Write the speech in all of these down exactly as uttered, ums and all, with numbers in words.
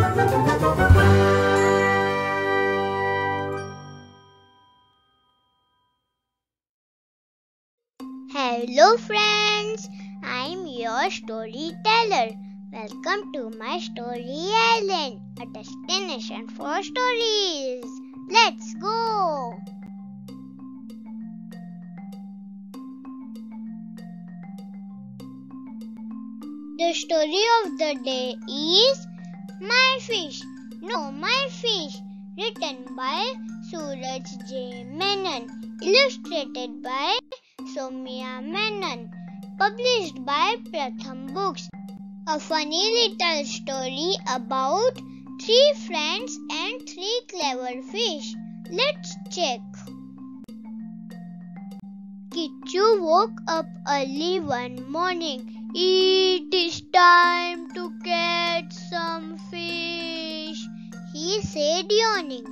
Hello friends, I'm your storyteller. Welcome to my story island, a destination for stories. Let's go! The story of the day is My Fish, No My Fish, written by Suraj J. Menon, illustrated by Somya Menon, published by Pratham Books. A funny little story about three friends and three clever fish. Let's check. Kichu woke up early one morning. It is time to catch some fish, he said, yawning.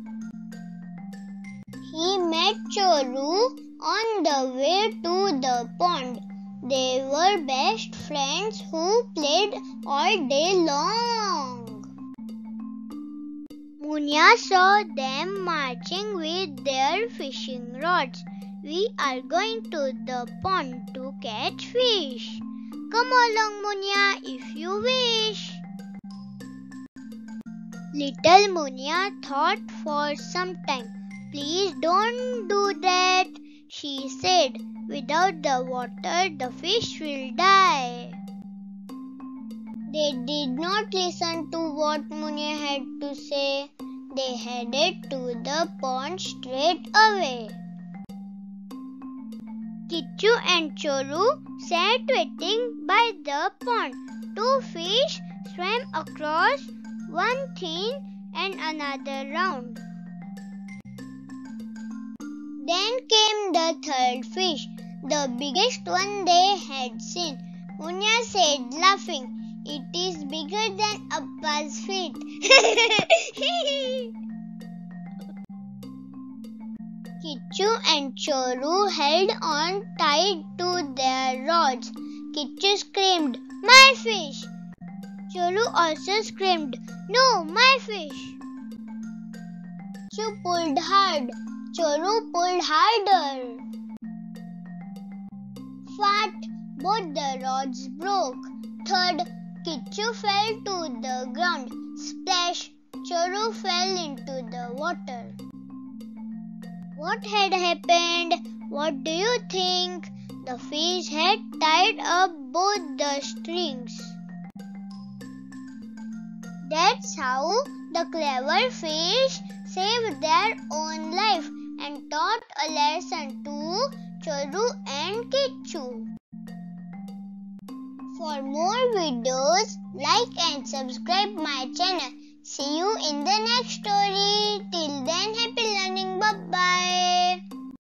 He met Choru on the way to the pond. They were best friends who played all day long. Munya saw them marching with their fishing rods. We are going to the pond to catch fish. Come along, Munya, if you wish. Little Munya thought for some time. Please don't do that, she said. Without the water, the fish will die. They did not listen to what Munya had to say. They headed to the pond straight away. Kichu and Choru sat waiting by the pond. Two fish swam across, one thin and another round. Then came the third fish, the biggest one they had seen. Munya said, laughing, "It is bigger than Appa's feet." Kichu and Choru held on tight to their rods. Kichu screamed, "My fish!" Choru also screamed, "No, my fish!" Kichu pulled hard. Choru pulled harder. Fat, both the rods broke. Third, Kichu fell to the ground. Splash, Choru fell into the water. What had happened? What do you think? The fish had tied up both the strings. That's how the clever fish saved their own life and taught a lesson to Choru and Kichu. For more videos, like and subscribe my channel. See you in the next story. Till